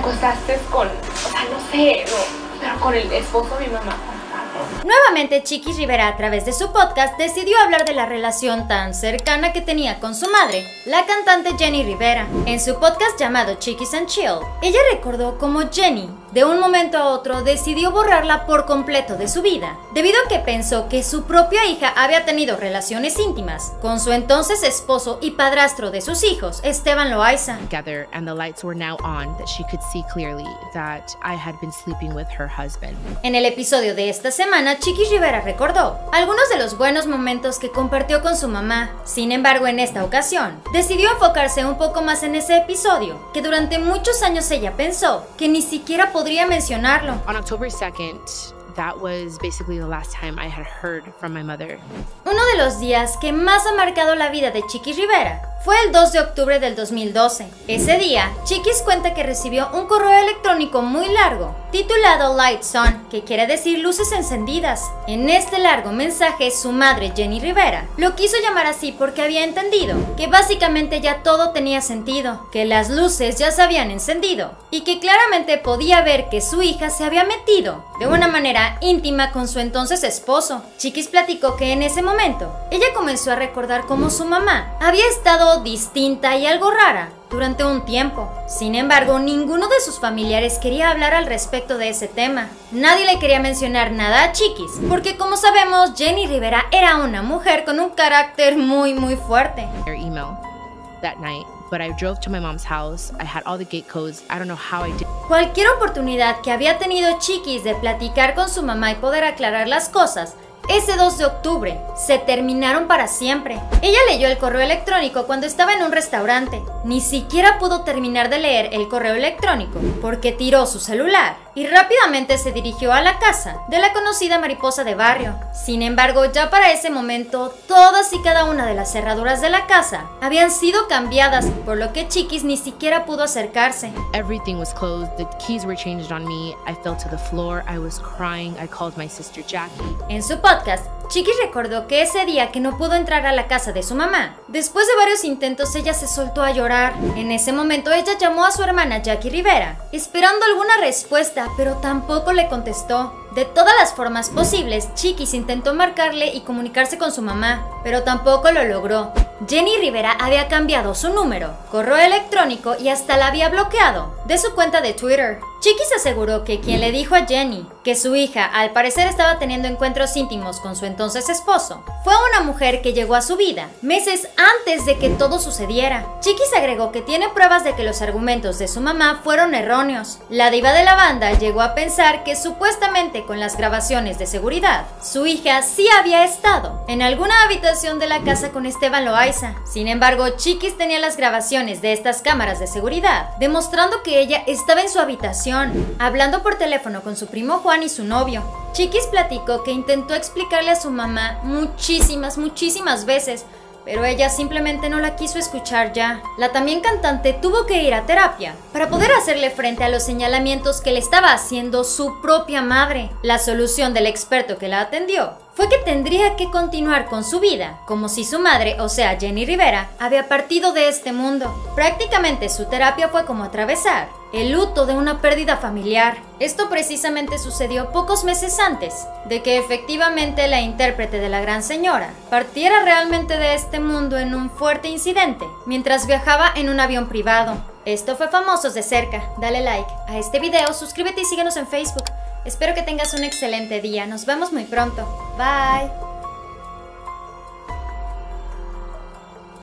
acostaste con, o sea, no sé, no, pero con el esposo de mi mamá. Nuevamente, Chiquis Rivera, a través de su podcast, decidió hablar de la relación tan cercana que tenía con su madre, la cantante Jenni Rivera. En su podcast llamado Chiquis and Chill, ella recordó cómo Jenni, de un momento a otro, decidió borrarla por completo de su vida, debido a que pensó que su propia hija había tenido relaciones íntimas con su entonces esposo y padrastro de sus hijos, Esteban Loaiza. Together, and the lights were now on, that she could see clearly that I had been sleeping with her husband. En el episodio de esta semana, Chiquis Rivera recordó algunos de los buenos momentos que compartió con su mamá. Sin embargo, en esta ocasión, decidió enfocarse un poco más en ese episodio, que durante muchos años ella pensó que ni siquiera podría mencionarlo. On October 2nd, that was basically the last time I had heard from my mother. Uno de los días que más ha marcado la vida de Chiquis Rivera fue el 2 de octubre del 2012. Ese día, Chiquis cuenta que recibió un correo electrónico muy largo, titulado Lights On, que quiere decir luces encendidas. En este largo mensaje, su madre, Jenni Rivera, lo quiso llamar así porque había entendido que básicamente ya todo tenía sentido, que las luces ya se habían encendido, y que claramente podía ver que su hija se había metido de una manera íntima con su entonces esposo. Chiquis platicó que en ese momento, ella comenzó a recordar cómo su mamá había estado distinta y algo rara durante un tiempo. Sin embargo, ninguno de sus familiares quería hablar al respecto de ese tema. Nadie le quería mencionar nada a Chiquis, porque como sabemos, Jenni Rivera era una mujer con un carácter muy fuerte. Their email that night, but I drove to my mom's house. I had all the gate codes. I don't know how I did. Cualquier oportunidad que había tenido Chiquis de platicar con su mamá y poder aclarar las cosas, ese 2 de octubre se terminaron para siempre. Ella leyó el correo electrónico cuando estaba en un restaurante. Ni siquiera pudo terminar de leer el correo electrónico porque tiró su celular y rápidamente se dirigió a la casa de la conocida mariposa de barrio. Sin embargo, ya para ese momento, todas y cada una de las cerraduras de la casa habían sido cambiadas, por lo que Chiquis ni siquiera pudo acercarse. Everything was closed. The keys were changed on me. I fell to the floor. I was crying. I called my sister Jackie. En su podcast, Chiquis recordó que ese día que no pudo entrar a la casa de su mamá, después de varios intentos ella se soltó a llorar. En ese momento ella llamó a su hermana Jackie Rivera, esperando alguna respuesta, pero tampoco le contestó. De todas las formas posibles, Chiquis intentó marcarle y comunicarse con su mamá, pero tampoco lo logró. Jenni Rivera había cambiado su número, correo electrónico y hasta la había bloqueado de su cuenta de Twitter. Chiquis aseguró que quien le dijo a Jenni que su hija al parecer estaba teniendo encuentros íntimos con su entonces esposo fue una mujer que llegó a su vida meses antes de que todo sucediera. Chiquis agregó que tiene pruebas de que los argumentos de su mamá fueron erróneos. La diva de la banda llegó a pensar que supuestamente con las grabaciones de seguridad, su hija sí había estado en alguna habitación de la casa con Esteban Loaiza. Sin embargo, Chiquis tenía las grabaciones de estas cámaras de seguridad, demostrando que ella estaba en su habitación, hablando por teléfono con su primo Juan y su novio. Chiquis platicó que intentó explicarle a su mamá muchísimas veces, pero ella simplemente no la quiso escuchar ya. La también cantante tuvo que ir a terapia para poder hacerle frente a los señalamientos que le estaba haciendo su propia madre. La solución del experto que la atendió fue que tendría que continuar con su vida, como si su madre, o sea Jenni Rivera, había partido de este mundo. Prácticamente su terapia fue como atravesar el luto de una pérdida familiar. Esto precisamente sucedió pocos meses antes de que efectivamente la intérprete de la Gran Señora partiera realmente de este mundo en un fuerte incidente mientras viajaba en un avión privado. Esto fue Famosos de Cerca. Dale like a este video, suscríbete y síguenos en Facebook. Espero que tengas un excelente día. Nos vemos muy pronto. Bye.